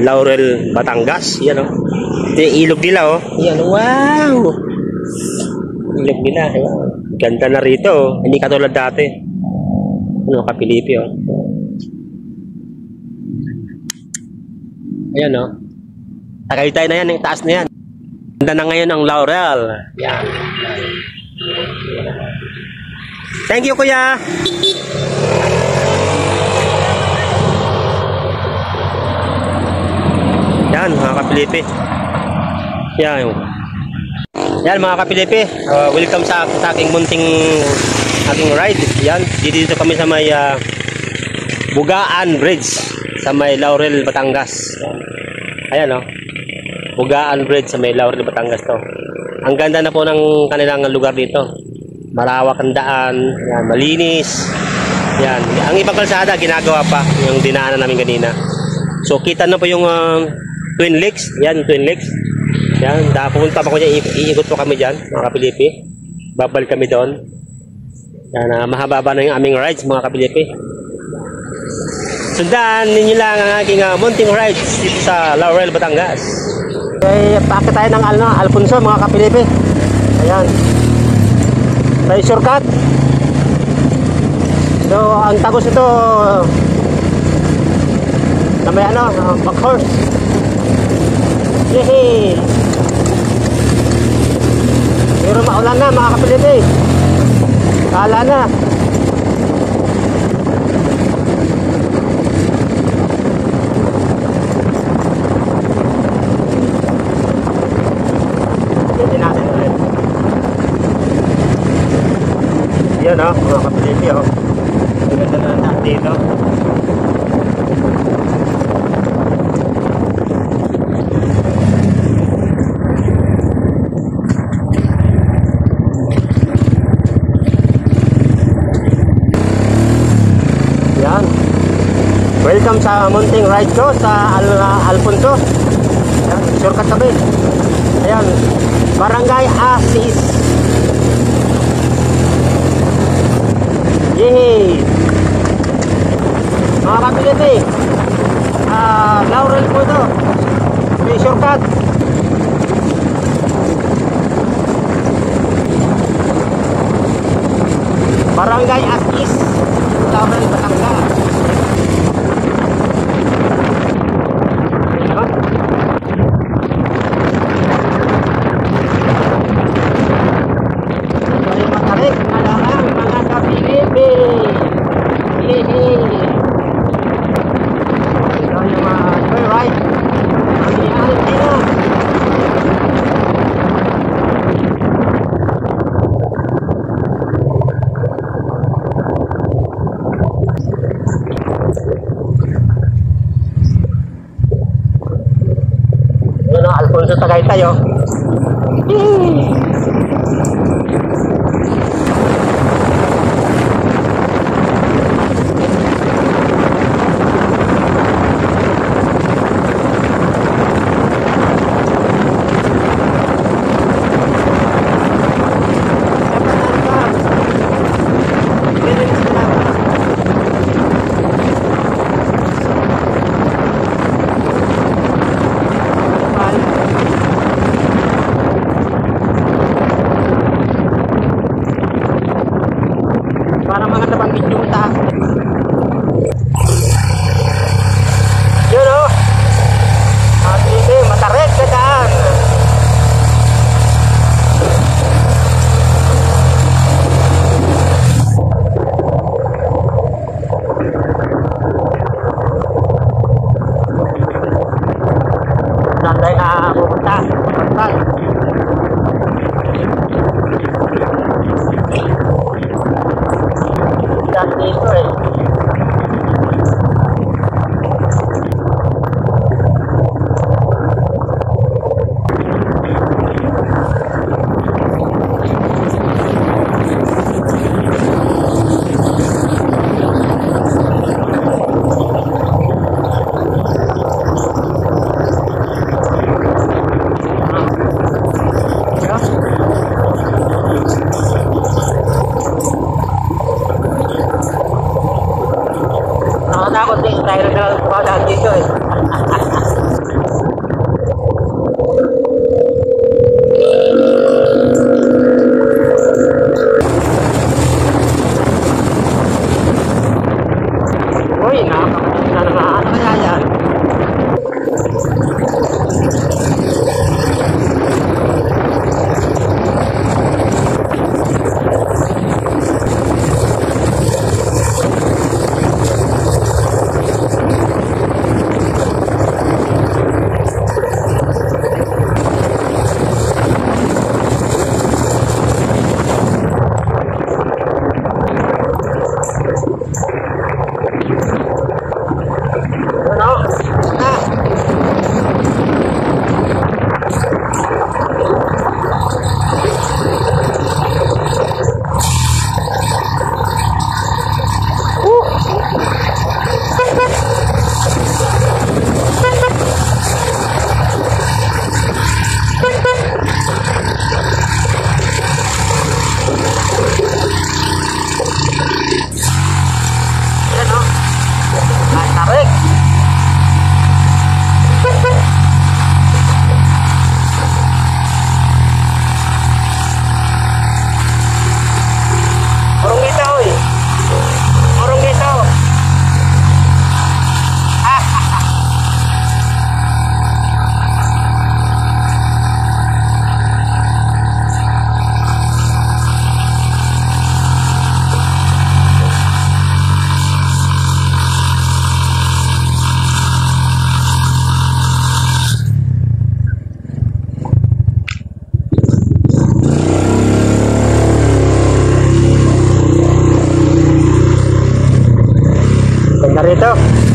Laurel, Batangas. Yan oh. Ito yung ilog nila oh. Yan, wow! Ilog nila. Ganda na rito oh. Hindi katulad dati. Ano, Kapilipi oh. Ayan oh. Tagaytay na yan, yung taas na yan. Ganda na ngayon ang Laurel. Yan. Thank you, kuya. Yan, mga Kapilipi. Yan. Yan, mga Kapilipi. Welcome sa aking munting ride. Yan, dito kami sa may Bugaan Bridge sa may Laurel, Batangas. Ayan, oh. Bugaan Bridge sa may Laurel, Batangas to. Ang ganda na po ng kanilang lugar dito. Malawak ang daan, yan, malinis. Yan, ang ibang kalsada ginagawa pa yung dinaanan namin kanina. So kita na po yung Twin Lakes, yan Twin Lakes. Yan, pupunta pa ko diyan, iikot po kami diyan, mga Kapilipi. Babalik kami doon. Yan, mahaba na yung aming rides, mga Kapilipi. Sundan ninyo lang ang aking munting rides dito sa Laurel, Batangas. Okay, paakit tayo ng Alfonso, mga Kapilipi. Ayan. Tayo shortcut. So, ang tagos ito na may backhorse. Yehey! Pero maulan na, mga Kapilipi. Kala na. Yan o, mga Kapilipi o. Ganda na natin dito. Yan. Welcome sa munting ride ko sa Alfonso. Yan, shortcut kami. Ayan, Barangay Asis. Yehey! Mga Kapilipi, Laurel po ito. May shortcut. Barangay Asis, Laurel, Batangas. Alfonso Tagaytay oh. Para mga tabang video yung taas. Yun o. Hindi, matarik sa daan. Saan tayo na pupunta? Dito eh. Nakakot din tayo na dito eh. Uy, nakakapagod na nga. Ano kaya yan? Narito.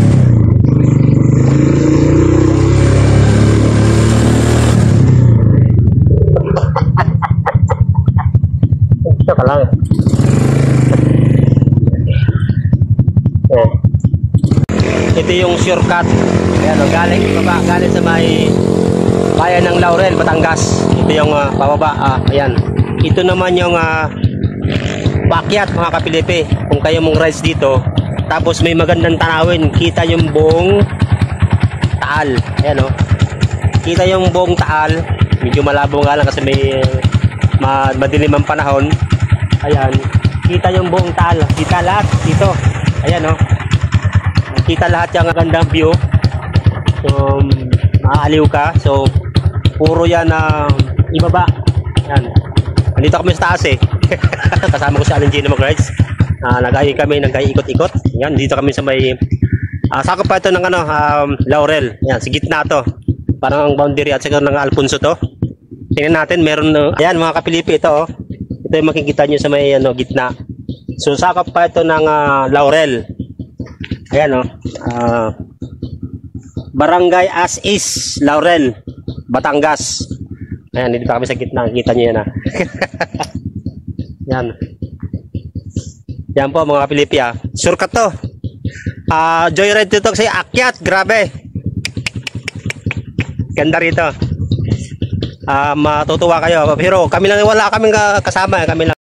Gusto ka lang. Ito yung shortcut. Ayan, galing sa may bayan ng Laurel, Batangas. Ito yung pababa. Ayan. Ito naman yung paakyat, mga kapilipi. Kung kayo mong rides dito, tapos may magandang tanawin, kita yung buong Taal. Ayan o. Kita yung buong Taal. Medyo malabo nga lang kasi may madilim ang panahon. Ayan. Kita yung buong Taal. Kita lahat dito. Ayan o. Kita lahat yung magandang view. So, maaaliw ka. So, puro yan ibaba. Ayan. Nandito kami sa taas eh. Kasama ko si Alan G na mag-rides. Nag-ikot-ikot. Yan, dito kami sa may sakop pa ito ng Laurel. Yan, sa gitna to. Parang ang boundary at saka ng Alfonso to. Tingnan natin, meron ayan mga kapilipi ito oh. Ito yung makikita nyo sa may gitna. So sakop pa ito ng Laurel. Ayan oh. Barangay As Is, Laurel, Batangas. Ayan, dito kami sa gitna. Kita nyo yan Yan. Yan po mga kapilipi Shortcut to. Joyride dito kasi akyat. Grabe. Ganda rito. Matutuwa kayo. Pero kami lang, wala kaming kasama. Kami lang.